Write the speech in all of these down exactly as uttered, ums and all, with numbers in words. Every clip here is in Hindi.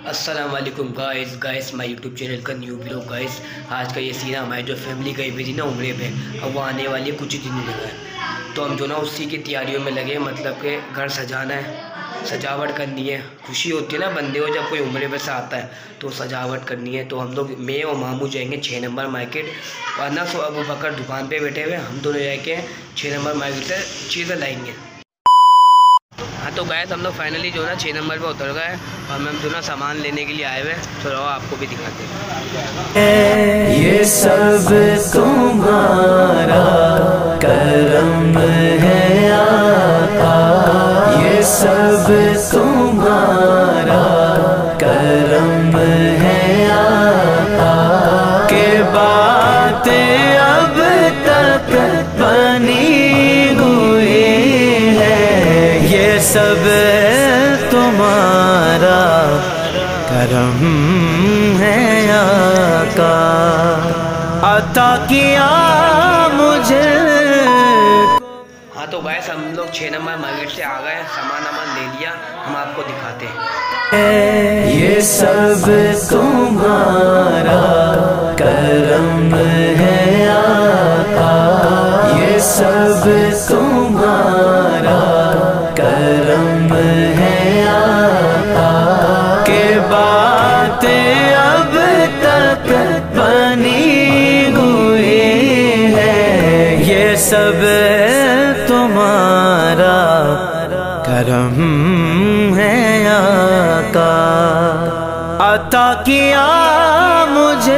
अस्सलाम वालेकुम guys guys my YouTube channel का न्यू ब्लॉग गाइस। आज का ये सीन है, हमारी जो फैमिली गई हुई थी ना उम्रे पे, अब वो आने वाली है कुछ ही दिन लगा है, तो हम जो ना उसी की तैयारियों में लगे। मतलब कि घर सजाना है, सजावट करनी है। खुशी होती है ना बंदे को जब कोई उम्रे पे से आता है तो सजावट करनी है। तो हम लोग मैं और मामू जाएंगे छः नंबर मार्केट, और ना सो अबू बकर दुकान पे बैठे हुए, हम दोनों जाके छः नंबर मार्केट से चीज़ें लाएंगे। हाँ तो गए हम लोग फाइनली जो ना छः नंबर पे उतर गए, और हम जो ना सामान लेने के लिए आए हुए, तो आपको भी दिखाते हैं। ये सब तुम्हारा करम है आका, ये सब तुम्हारा करम है आका, के बातें अब तक बनी हुई है, ये सब तुम्हारा करम है आका, अता किया मुझे। हाँ तो गैस हम लोग छः नंबर मार्केट से आ गए, सामान वामान ले लिया, हम आपको दिखाते हैं। ये सब तुम्हारा करम है आका, ये सब तुम्हारा करम है आका, के बातें अब तक बनी हुई है, ये सब तुम्हारा करम है आका, अता किया मुझे।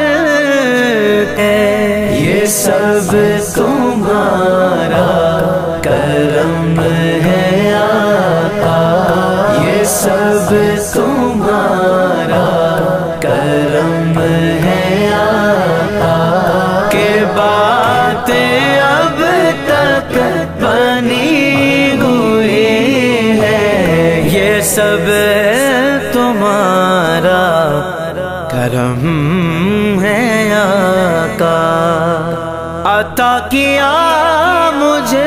ये सब तुम्हारा करम है आका, ये सब तुम्हारा करम है आका, के बातें अब तक बनी हुई है, ये सब तुम्हारा करम है आका, अता किया मुझे।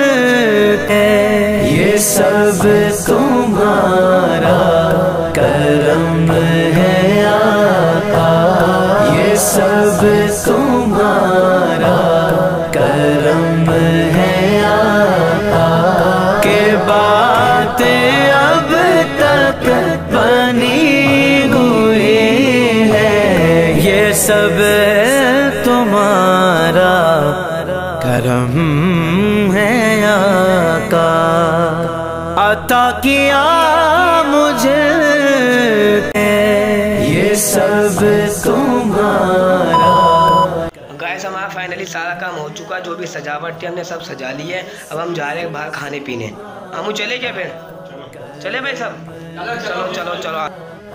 ये सब तुम्हारा करम है आका, ये सब तुम्हारा करम है आका, के बातें अब तक बनी हुई है, ये सब तुम्हारा करम है आका, अता किया मुझे। ये सब तुम्हारा। गैस हमारा फाइनली सारा काम हो चुका, जो भी सजावट थी हमने सब सजा ली है। अब हम जा रहे हैं बाहर खाने पीने। हम चले क्या फिर? चले भाई सब? चलो चलो चलो चलो।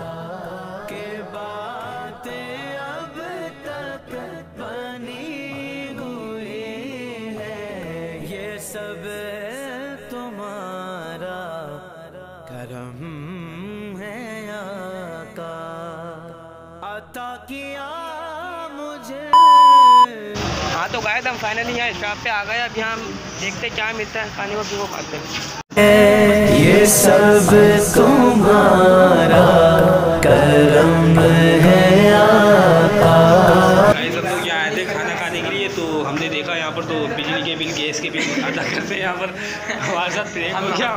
सब तुम्हारा करम है आका, अता किया मुझे। हाँ तो गाइस हम फाइनली यहाँ शॉप पे आ गए। अब यहाँ हम देखते क्या मिलता है खाने को, भी वो खाते हैं। ये सब तुम्हारा करम है आका। तो हमने देखा यहाँ पर तो बिजली के बिल, गैस के बिल अदा करते हैं यहाँ पर हमारे साथ प्रेम। हम क्या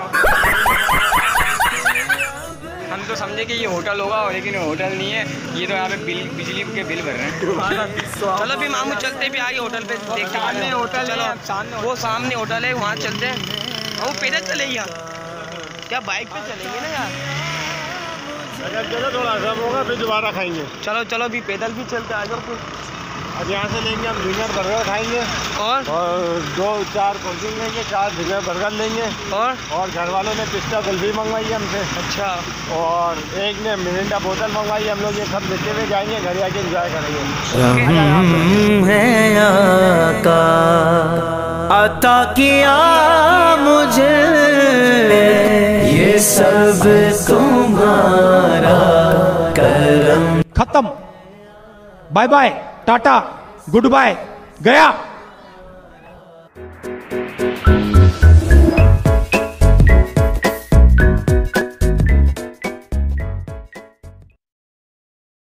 हम तो समझे कि ये होटल होगा, लेकिन होटल नहीं है, ये तो यहाँ पे बिल बिजली के बिल भर रहे हैं। चलो भी मामू चलते भी आगे होटल पे देखते हैं। सामने होटल है, सामने वो सामने होटल है, वहाँ चलते हैं। वो पैदल चलेंगे यार, क्या बाइक पे चलेंगे ना यार? अगर चलो थोड़ा सा होगा फिर दोबारा खाएंगे। चलो चलो भी पैदल भी चलते आ जाओ फिर। अब यहाँ से लेंगे हम डिनर बर्गर खाएंगे, और और दो चार कोल्ड ड्रिंक लेंगे, चार डिनर बर्गर लेंगे, और और घर वालों ने पिस्ता कुल्फी मंगवाई है हमसे। अच्छा। और एक ने मिरिंडा बोतल मंगवाई, हम लोग ये सब लेते हुए जाएंगे, घर जाके एंजॉय करेंगे। करम है आका, अता किया मुझे। ये सब तुम्हारा करम। खत्म, bye bye, tata, goodbye, गया।